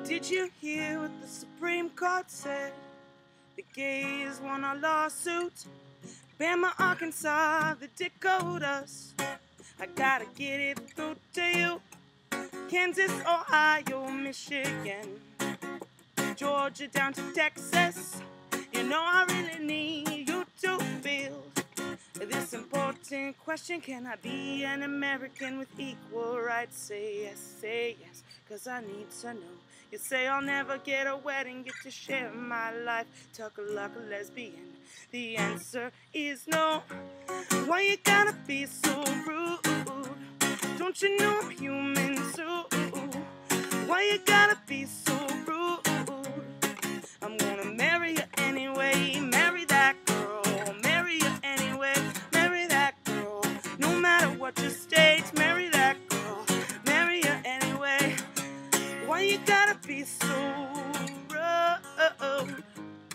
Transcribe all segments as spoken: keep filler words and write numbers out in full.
Did you hear what the Supreme Court said? The gays won a lawsuit. Bama, Arkansas, the Dakotas. I gotta get it through to you. Kansas, Ohio, Michigan, Georgia down to Texas. You know I really need you to feel this important question. Can I be an American with equal rights? Say yes, say yes, cause I need to know. You say I'll never get a wedding, get to share my life, talk like a lesbian. The answer is no. Why you gotta be so rude? Don't you know I'm human too? Why you gotta be so rude? I'm gonna marry you anyway, marry that girl. Marry you anyway, marry that girl. No matter what your stage, marry that girl. Marry you anyway. Why you gotta be so rude?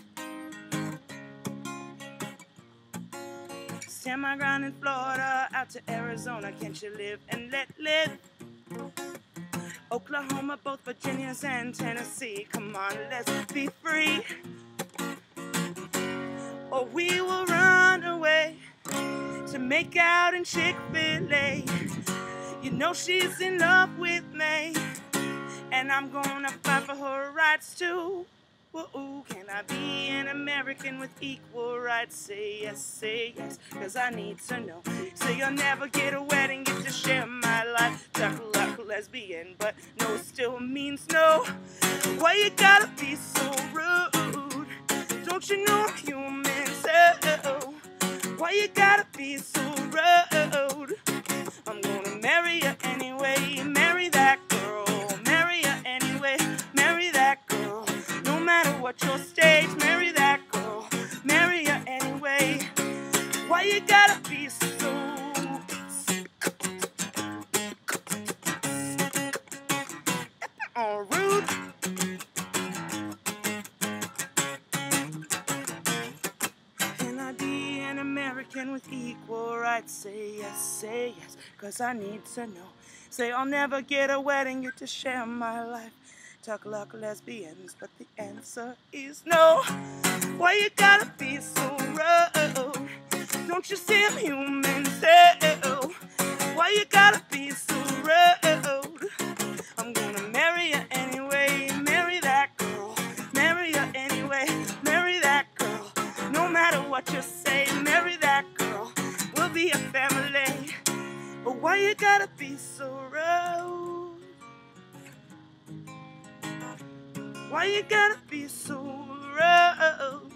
Stand my ground in Florida, out to Arizona. Can't you live and let live? Oklahoma, both Virginias and Tennessee. Come on, let's be free. Or we will run away to make out in Chick-fil-A. You know she's in love with me, and I'm gonna fight for her rights too. Ooh, can I be an American with equal rights? Say yes, say yes, cause I need to know. Say you'll never get a wedding, get to share my life, talk like a lesbian, but no still means no. Why you gotta be so rude? Don't you know I'm human too? Why you gotta be so rude? I'm gonna marry you anyway, marry that girl. Marry you anyway, marry that girl. No matter what your stage, marry that girl. Marry you anyway. Why you gotta be so oh, rude? Can I be an American with equal rights? Say yes, say yes, cause I need to know. Say I'll never get a wedding, get to share my life, talk like lesbians, but the answer is no. Why you gotta be so rude? Don't you see I'm human too? Why you gotta be so rude? I'm gonna marry you anyway, marry that girl. Marry you anyway, marry that girl. No matter what you say, marry that girl. We'll be a family. But why you gotta be so rude? Why you gotta be so rude?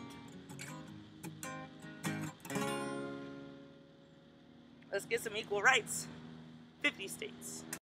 Let's get some equal rights. fifty states.